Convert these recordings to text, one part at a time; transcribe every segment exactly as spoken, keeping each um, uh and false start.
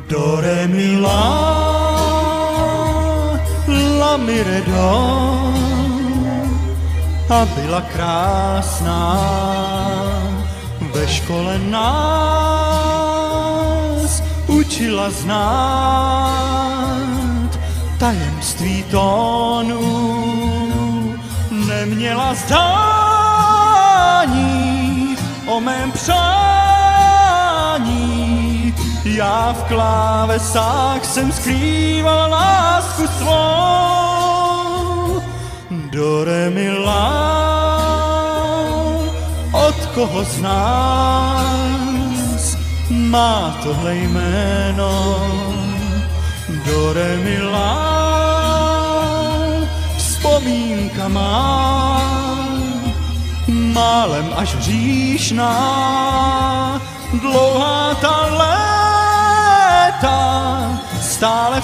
Do, re, mi, la, la, mi, re, do. A byla krásná, ve škole nás učila znát tajemství tónů, neměla zdání o mém přání. Já v klávesách jsem skrýval lásku svou. Do, re, mi, la, od koho z nás má tohle jméno? Do, re, mi, la, vzpomínka má, málem až hříšná, dlouhá ta léta, stále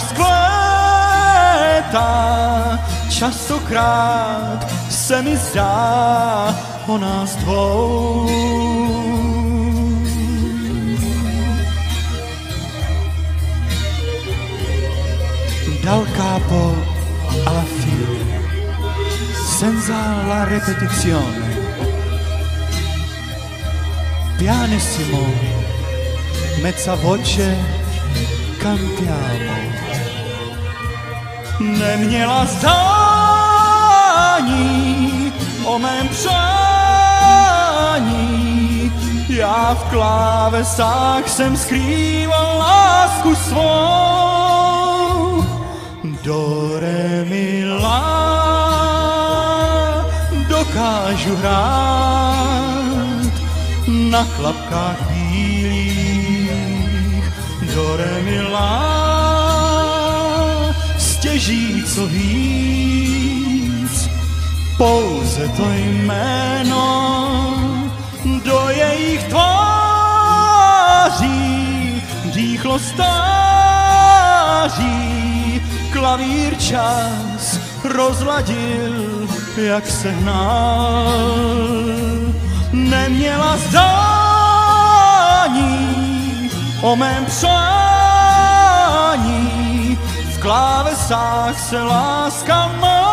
vzkvétá. Častokrát se mi zdá o nás dvou. Dal capo alla fine, senza la ripetizione, pianissimo, mezza voce cantiamo. Neměla zdání o mém přání, já v klávesách jsem skrýval lásku svou. Do, re, mi, la, dokážu hrát na klapkách bílých. Do, re, mi, la, stěží co víc, pouze to jméno do jejich tváří dýchlo stáří. Klavír čas rozladil, jak se hnal. Neměla zdání o mém přání, v klávesách se láska má.